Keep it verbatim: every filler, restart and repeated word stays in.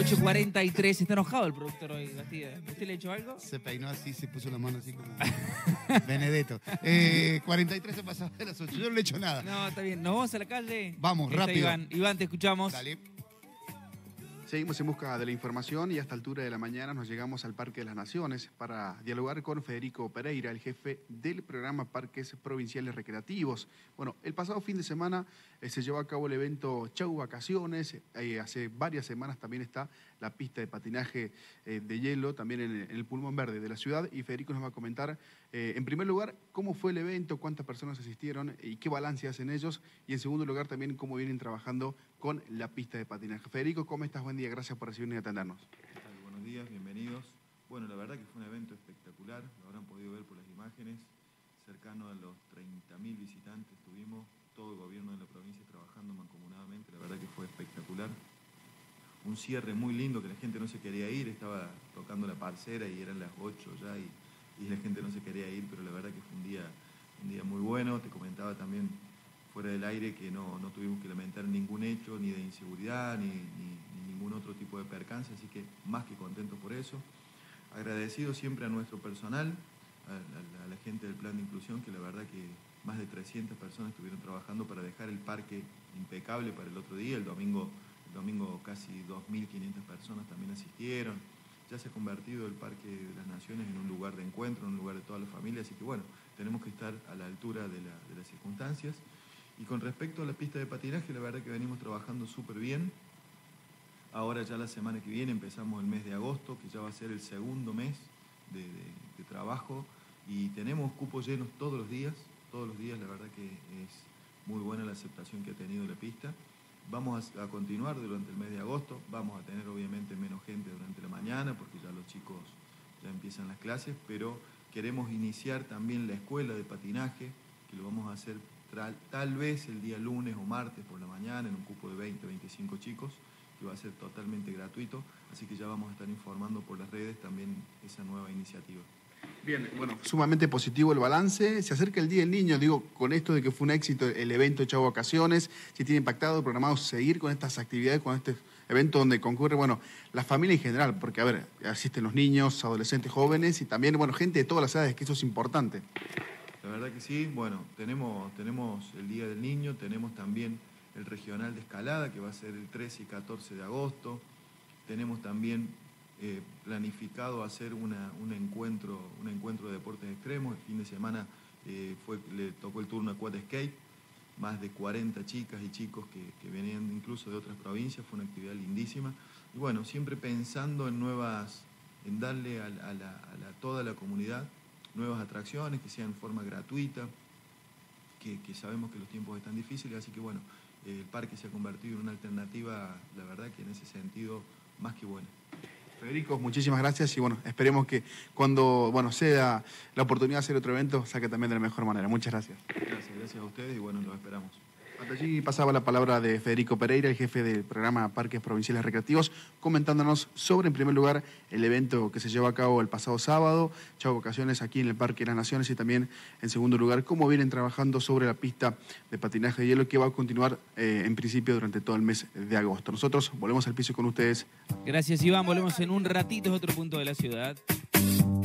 ocho cuarenta y tres. Está enojado el productor hoy, Bastida. ¿Usted le ha hecho algo? Se peinó así, se puso la mano así como Benedetto. Eh, cuarenta y tres se pasaba de las ocho. Yo no le he hecho nada. No, está bien. ¿Nos vamos a la calle? Vamos, Está rápido. Iván. Iván, te escuchamos. Dale. Seguimos en busca de la información y a esta altura de la mañana nos llegamos al Parque de las Naciones para dialogar con Federico Pereira, el jefe del programa Parques Provinciales Recreativos. Bueno, el pasado fin de semana eh, se llevó a cabo el evento Chau Vacaciones. Eh, hace varias semanas también está la pista de patinaje eh, de hielo, también en, en el pulmón verde de la ciudad. Y Federico nos va a comentar, eh, en primer lugar, cómo fue el evento, cuántas personas asistieron y qué balance hacen ellos. Y en segundo lugar, también cómo vienen trabajando con la pista de patinaje. Federico, ¿cómo estás? Buen día, gracias por recibirnos y atendernos. ¿Qué tal? Buenos días, bienvenidos. Bueno, la verdad que fue un evento espectacular, lo habrán podido ver por las imágenes, cercano a los treinta mil visitantes tuvimos, todo el gobierno de la provincia trabajando mancomunadamente, la verdad que fue espectacular. Un cierre muy lindo que la gente no se quería ir, estaba tocando la parcera y eran las ocho ya y, y la gente no se quería ir, pero la verdad que fue un día, un día muy bueno. Te comentaba también fuera del aire que no, no tuvimos que lamentar ningún hecho, ni de inseguridad, ni, ni, ni ningún otro tipo de percance, así que más que contento por eso. Agradecido siempre a nuestro personal, a, a, a la gente del Plan de Inclusión, que la verdad que más de trescientas personas estuvieron trabajando para dejar el parque impecable para el otro día. El domingo, el domingo casi dos mil quinientas personas también asistieron. Ya se ha convertido el Parque de las Naciones en un lugar de encuentro, en un lugar de toda la familia, así que bueno, tenemos que estar a la altura de, la, de las circunstancias. Y con respecto a la pista de patinaje, la verdad que venimos trabajando súper bien. Ahora ya la semana que viene empezamos el mes de agosto, que ya va a ser el segundo mes de, de, de trabajo. Y tenemos cupos llenos todos los días, todos los días. La verdad que es muy buena la aceptación que ha tenido la pista. Vamos a, a continuar durante el mes de agosto. Vamos a tener obviamente menos gente durante la mañana, porque ya los chicos ya empiezan las clases. Pero queremos iniciar también la escuela de patinaje, que lo vamos a hacer tal vez el día lunes o martes por la mañana en un cupo de veinte, veinticinco chicos, que va a ser totalmente gratuito, así que ya vamos a estar informando por las redes también esa nueva iniciativa. Bien, bueno, sumamente positivo el balance. Se acerca el Día del Niño, digo, con esto de que fue un éxito el evento Chau Vacaciones, si tiene impactado, programado seguir con estas actividades, con este evento donde concurre, bueno, la familia en general, porque, a ver, asisten los niños, adolescentes, jóvenes y también, bueno, gente de todas las edades, que eso es importante. La verdad que sí, bueno, tenemos, tenemos el Día del Niño, tenemos también el Regional de Escalada, que va a ser el trece y catorce de agosto. Tenemos también eh, planificado hacer una, un, encuentro, un encuentro de deportes extremos. El fin de semana eh, fue, le tocó el turno a Quad Skate, más de cuarenta chicas y chicos que, que venían incluso de otras provincias, fue una actividad lindísima. Y bueno, siempre pensando en nuevas, en darle a, a, la, a la, toda la comunidad nuevas atracciones, que sean en forma gratuita, que, que sabemos que los tiempos están difíciles, así que bueno, eh, el parque se ha convertido en una alternativa, la verdad que en ese sentido, más que buena. Federico, muchísimas gracias y bueno, esperemos que cuando bueno, sea la oportunidad de hacer otro evento, saque también de la mejor manera. Muchas gracias. Gracias, gracias a ustedes y bueno, los esperamos. Hasta allí pasaba la palabra de Federico Pereira, el jefe del programa Parques Provinciales Recreativos, comentándonos sobre, en primer lugar, el evento que se llevó a cabo el pasado sábado, Chau Vacaciones, aquí en el Parque de las Naciones, y también, en segundo lugar, cómo vienen trabajando sobre la pista de patinaje de hielo que va a continuar, eh, en principio, durante todo el mes de agosto. Nosotros volvemos al piso con ustedes. Gracias, Iván. Volvemos en un ratito, es otro punto de la ciudad.